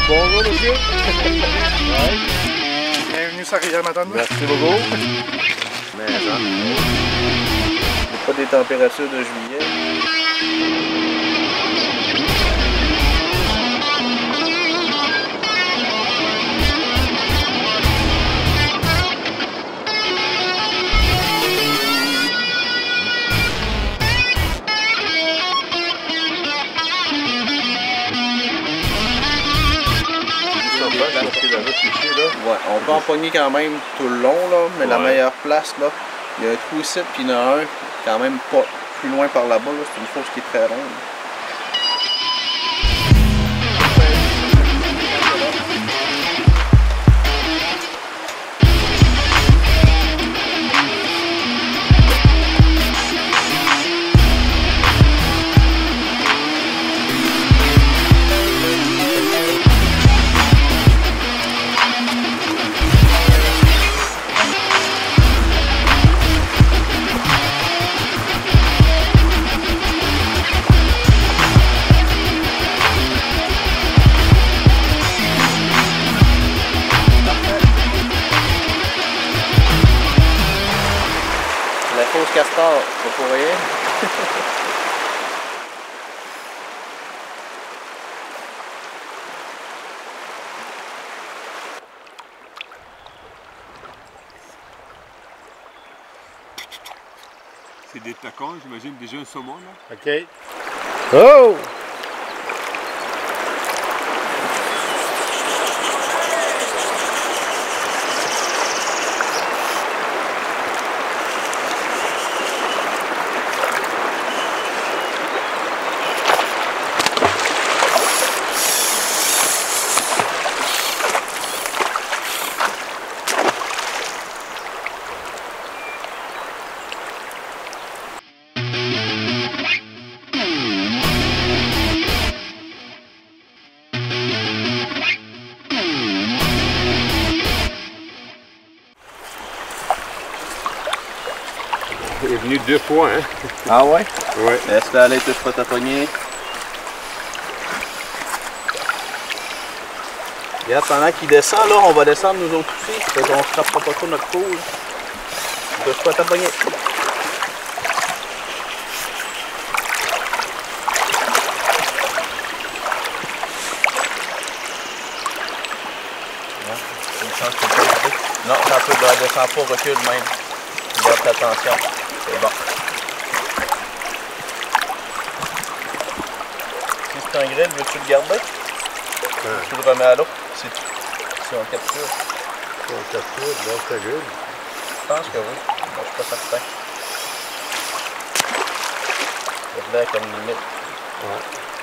Bonjour, monsieur. Ouais. Bienvenue sur Rivière-Matane. Merci beaucoup. Mais hein, c'est pas des températures de juillet. Ouais, on peut empoigner quand même tout le long, là, mais la meilleure place, là, il y a un trou ici, puis il y en a un quand même pas plus loin par là-bas, là, c'est une fosse qui est très ronde. La fausse castor, c'est pour rien. C'est des tacons, j'imagine, déjà un saumon là. OK. Oh! Il est venu 2 fois, hein? Ah ouais? Ouais. Est-ce que là, touche pas ta poignée? Regarde, pendant qu'il descend, là, on va descendre nous autres aussi. Fait qu'on ne frappera pas trop notre cours. Touche pas ta poignée. Non, ça peut descendre pas, recule même. Garde attention. C'est bon. Si c'est un grill, veux-tu le garder? Tu le remets à l'eau. Si on capture. Si on capture, donc ça gueule. Je pense que oui. Bon, je suis pas certain. C'est là comme limite. Ouais.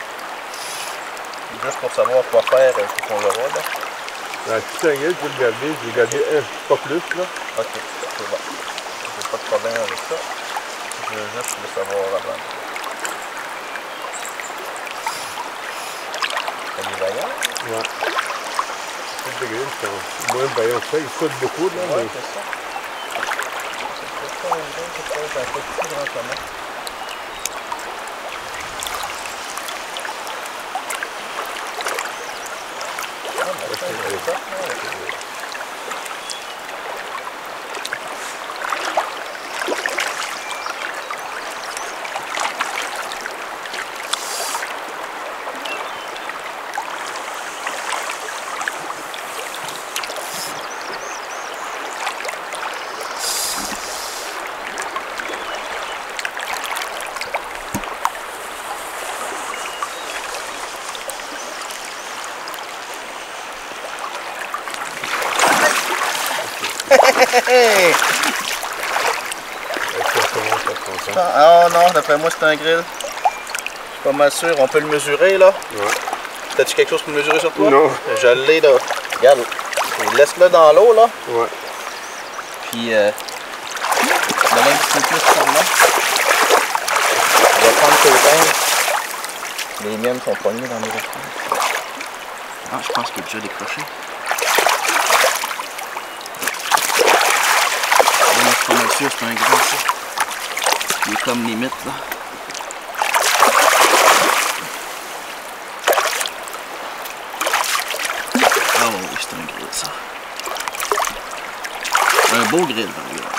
Juste pour savoir quoi faire, il faut qu'on le voit là. La petite anguille, je vais le garder. Je vais garder un, pas plus là. Ok, c'est bon. J'ai pas de problème avec ça. Je veux juste le savoir avant. Il est vaillant? Ouais. C'est des grilles, c'est moins vaillant que ça. Il saute beaucoup là. Ouais, Mais... c'est ça. C'est pas un grill, c'est peut-être un peu plus grand que moi. Oh non, d'après moi c'est un grill. Je suis pas mal sûr, on peut le mesurer là. Ouais. T'as-tu quelque chose pour mesurer sur toi? Non. Je l'ai là. Regarde, laisse-le dans l'eau là. Ouais. Puis mets-le un petit peu plus par là. Je vais prendre tes pinces. Les miennes sont poignées dans mes affaires. Ah, je pense qu'il est déjà décroché. Je suis pas mal sûr, c'est un gros ça. Il est comme limite là. c'est un grill, ça. Un beau grill, par exemple.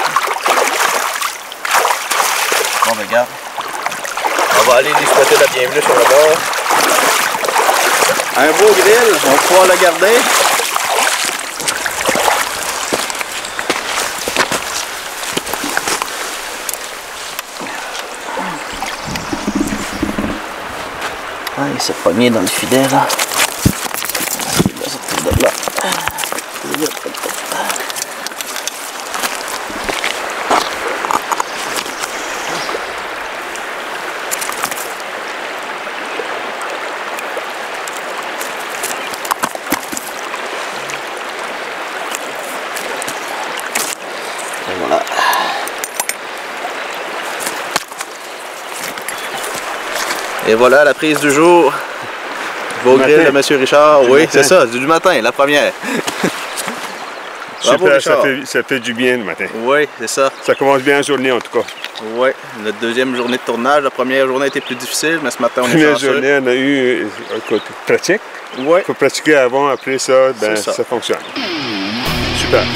Bon, ben, regarde. On va aller lui souhaiter la bienvenue sur le bord. Un beau grill, on va pouvoir le garder. Ah, il s'est pogné dans le filet là. Il va sortir de là. Et voilà. Et voilà la prise du jour. Beau grill de M. Richard. Oui, c'est ça, du matin, la première. Bravo, Super, ça fait du bien le matin. Oui, c'est ça. Ça commence bien la journée en tout cas. Oui, notre deuxième journée de tournage. La première journée était plus difficile, mais ce matin on est La première chanceux. journée, on a eu pratique. Oui. Il faut pratiquer avant, après ça, ben, ça fonctionne. Super.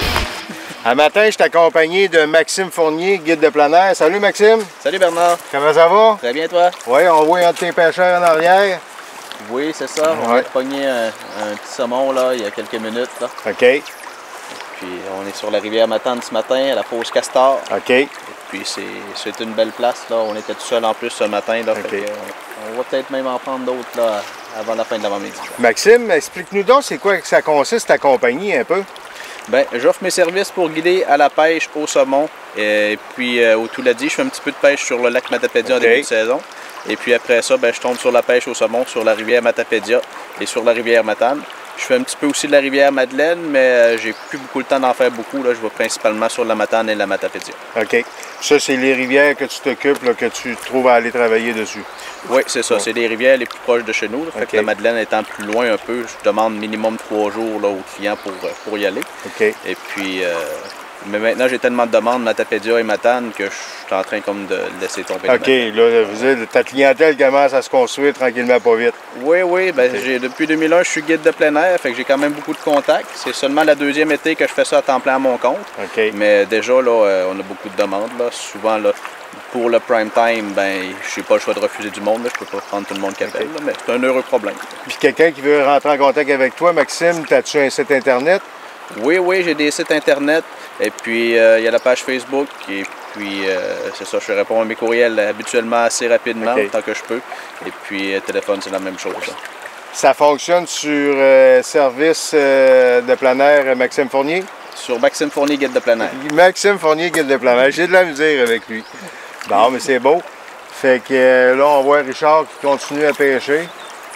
Un matin, je suis accompagné de Maxime Fournier, guide de plein air. Salut Maxime. Salut Bernard. Comment ça va? Très bien toi? Oui, on voit un de tes pêcheurs en arrière. Oui, c'est ça. On a pogné un petit saumon là, il y a quelques minutes. Là. OK. Puis on est sur la rivière Matane ce matin, à la fosse Castor. OK. Et puis c'est une belle place. Là. On était tout seul en plus ce matin. Là, OK. On va peut-être même en prendre d'autres là, avant la fin de l'avant-midi. Maxime, explique-nous donc c'est quoi que ça consiste ta compagnie un peu? Bien, j'offre mes services pour guider à la pêche au saumon. Et puis, au Touladi, je fais un petit peu de pêche sur le lac Matapédia en début de saison. Et puis après ça, ben, je tombe sur la pêche au saumon sur la rivière Matapédia et sur la rivière Matane. Je fais un petit peu aussi de la rivière Madeleine, mais j'ai plus beaucoup le temps d'en faire beaucoup. Là. Je vais principalement sur la Matane et la Matapédia. OK. Ça, c'est les rivières que tu t'occupes, là, que tu trouves à aller travailler dessus. Oui, c'est ça. C'est les rivières les plus proches de chez nous. Là. Fait que la Madeleine étant plus loin un peu, je demande minimum 3 jours là, aux clients pour y aller. OK. Et puis, mais maintenant, j'ai tellement de demandes, Matapédia et Matane, que je suis en train comme de laisser tomber. OK. Là, vous dites, ta clientèle commence à se construire tranquillement, pas vite. Oui, oui. Ben, depuis 2001, je suis guide de plein air, fait que j'ai quand même beaucoup de contacts. C'est seulement la deuxième été que je fais ça à temps plein à mon compte. OK. Mais déjà, là, on a beaucoup de demandes. Là. Souvent, là, pour le prime time, ben, je n'ai pas le choix de refuser du monde. Là. Je peux pas prendre tout le monde qui appelle, là, mais c'est un heureux problème. Puis quelqu'un qui veut rentrer en contact avec toi, Maxime, as-tu un site Internet? Oui, oui, j'ai des sites Internet. Et puis, il y a la page Facebook. Et puis, c'est ça, je réponds à mes courriels habituellement assez rapidement, autant que je peux. Et puis, téléphone, c'est la même chose. Là. Ça fonctionne sur service de plein air Maxime Fournier? Sur Maxime Fournier, guide de plein air. Maxime Fournier, guide de plein air. J'ai de la misère avec lui. Bon, mais c'est beau. Fait que là, on voit Richard qui continue à pêcher.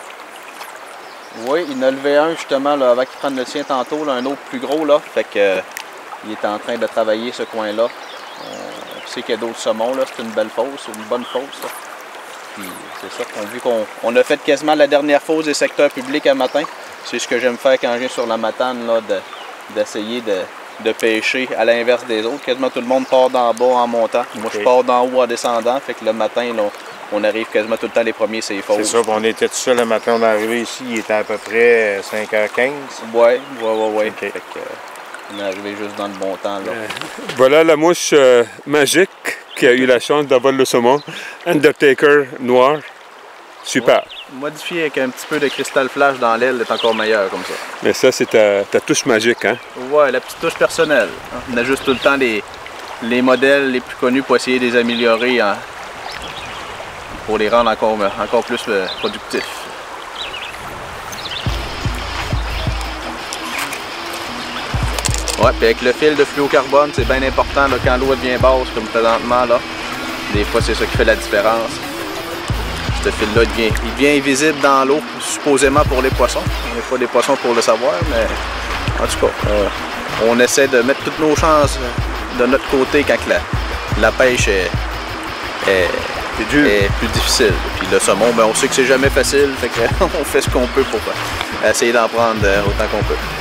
Oui, il en a levé un justement là, avant qu'il prenne le sien tantôt, là, un autre plus gros. Là. Fait que, il est en train de travailler ce coin-là. On sait qu'il y a d'autres saumons. C'est une belle fosse, une bonne fosse. Là. Puis c'est ça, vu qu'on a fait quasiment la dernière fosse des secteurs publics à matin. C'est ce que j'aime faire quand je viens sur la Matane, d'essayer de pêcher à l'inverse des autres. Quasiment tout le monde part d'en bas en montant. Moi, je pars d'en haut en descendant. Fait que le matin, là, on arrive quasiment tout le temps les premiers, c'est faux. C'est ça, on était tout seul le matin, on est arrivé ici, il était à peu près 5h15. Oui. Fait que, on est arrivé juste dans le bon temps. Là. Voilà la mouche magique qui a eu la chance d'avoir le saumon. Undertaker noir. Super. Ouais. Modifié avec un petit peu de cristal flash dans l'aile est encore meilleur comme ça. Mais ça, c'est ta touche magique, hein? Ouais, la petite touche personnelle. On a juste tout le temps les modèles les plus connus pour essayer de les améliorer pour les rendre encore plus productifs. Ouais, puis avec le fil de fluocarbone, c'est bien important là, quand l'eau devient basse, comme présentement là. Des fois, c'est ça qui fait la différence. Ce fil-là, il devient invisible dans l'eau, supposément pour les poissons. On n'est pas des poissons pour le savoir, mais en tout cas, on essaie de mettre toutes nos chances de notre côté quand la pêche est plus difficile. Puis le saumon, ben, on sait que c'est jamais facile, fait qu'on fait ce qu'on peut pour essayer d'en prendre autant qu'on peut.